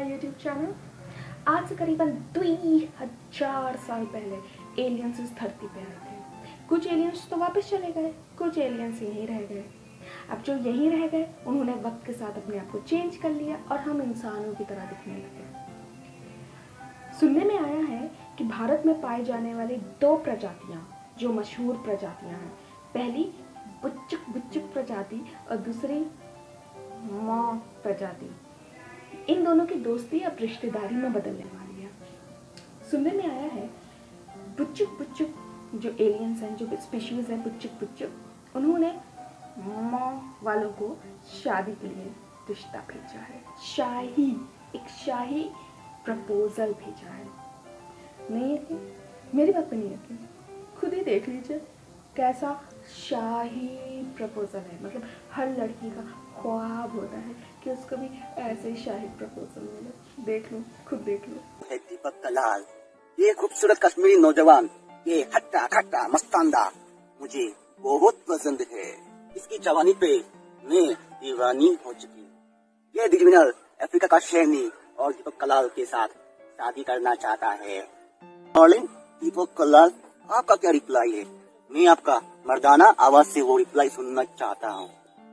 YouTube channel. आज से करीबन 2000 साल पहले एलियंस इस धरती पे आए थे। कुछ एलियंस तो वापस चले गए, कुछ एलियंस यहीं रह गए। अब जो यहीं रह गए उन्होंने वक्त के साथ अपने आप को चेंज कर लिया और हम इंसानों की तरह दिखने लगे। सुनने में आया है कि भारत में पाए जाने वाली 2 प्रजातियां जो मशहूर प्रजातियां हैं, पहली बुच्चुक बुच्चुक प्रजाति और दूसरी मॉ प्रजाति। इन दोनों की दोस्ती अब रिश्तेदारी में बदलने वाली है। सुनने में आया है बुच्चुक बुच्चुक जो एलियंस हैं, जो स्पीशीज है बुच्चुक बुच्चुक, उन्होंने मॉ वालों को शादी के लिए रिश्ता भेजा है। एक शाही प्रपोजल भेजा है। नहीं यकीन? मेरी बात पे नहीं यकीन, खुद ही देख लीजिए कैसा शाही प्रपोजल है। मतलब हर लड़की का ख्वाब होता है कि उसको भी ऐसे ही शाही प्रपोजल मिले। देख लो, खुद देख लो। दीपक कलाल, ये खूबसूरत कश्मीरी नौजवान, ये हट्टा खट्टा मस्तानदा मुझे बहुत पसंद है। इसकी जवानी पे मैं दीवानी हो चुकी। ये दिलविनर अफ्रीका का शेरनी और दीपक कलाल के साथ शादी करना चाहता है। डार्लिंग दीपक कलाल, आपका क्या रिप्लाई है? मैं आपका मर्दाना आवाज से वो रिप्लाई सुनना चाहता हूँ।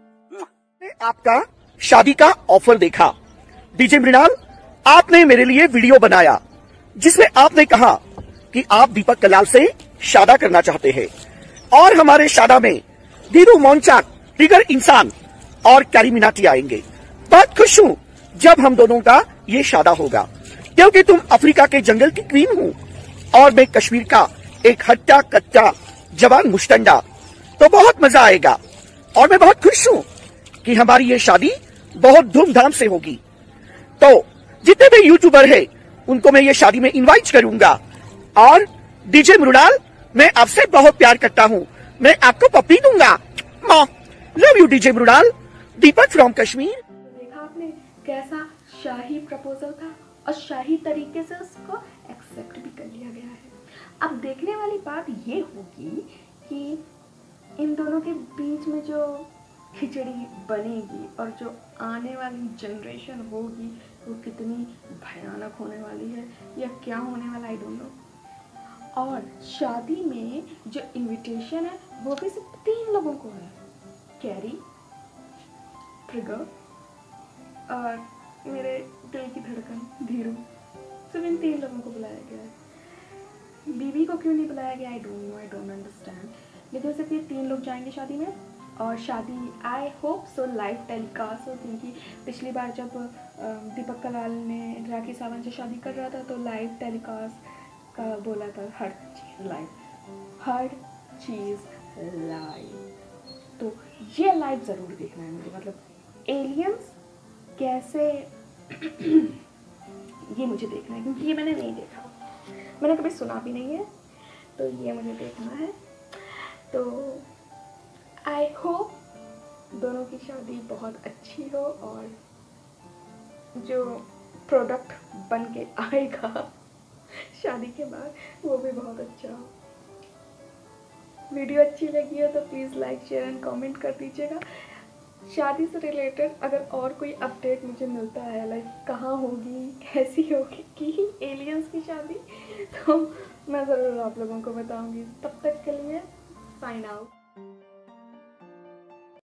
आपका शादी का ऑफर देखा। डीजे मृणाल, आपने मेरे लिए वीडियो बनाया जिसमें आपने कहा कि आप दीपक कलाल से शादा करना चाहते हैं और हमारे शादा में दीदू मोनचाक, टिगर इंसान और कैरी मिनाटी आएंगे। बहुत खुश हूँ जब हम दोनों का ये शादा होगा, क्योंकि तुम अफ्रीका के जंगल की क्वीन हो और मैं कश्मीर का एक हट्टा कट्टा जवान मुश्तंडा। तो बहुत मजा आएगा और मैं बहुत खुश हूँ कि हमारी ये शादी बहुत धूमधाम से होगी। तो जितने भी यूट्यूबर है उनको मैं ये शादी में इनवाइट करूंगा। और डीजे मृणाल, मैं आपसे बहुत प्यार करता हूँ, मैं आपको पप्पी दूंगा। Love you DJ Mrinal. Deepak from Kashmir. देखा आपने कैसा शाही प्रपोजल था और शाही तरीके से उसको एक्सेप्ट भी कर लिया गया है। अब देखने वाली बात ये होगी कि इन दोनों के बीच में जो खिचड़ी बनेगी और जो आने वाली जनरेशन होगी वो कितनी भयानक होने वाली है या क्या होने वाला, आई डोंट नो। और शादी में जो इनविटेशन है वो भी सिर्फ 3 लोगों को है, कैरी, ट्रिगर और मेरे दिल की धड़कन धीरू। सिर्फ इन 3 लोगों को बुलाया गया है। बीवी को क्यों नहीं बुलाया गया, I don't know, I don't understand. लेकिन सिर्फ ये 3 लोग जाएंगे शादी में और शादी I hope so live telecast हो, क्योंकि पिछली बार जब दीपक कलाल ने राखी सावंत से शादी कर रहा था तो लाइव टेलीकास्ट का बोला था, हर चीज़ लाइव। तो ये लाइव ज़रूर देखना है मुझे, मतलब एलियंस कैसे ये मुझे देखना है, क्योंकि ये मैंने नहीं देखा, मैंने कभी सुना भी नहीं है, तो ये मुझे देखना है। तो आई होप दोनों की शादी बहुत अच्छी हो और जो प्रोडक्ट बन के आएगा शादी के बाद वो भी बहुत अच्छा हो। वीडियो अच्छी लगी हो तो please like, share and comment कर दीजिएगा। शादी से रिलेटेड अगर और कोई अपडेट मुझे मिलता है, लाइक कहाँ होगी, कैसी होगी कि एलियंस की शादी, तो मैं ज़रूर आप लोगों को बताऊंगी। तब तक के लिए साइन आउट।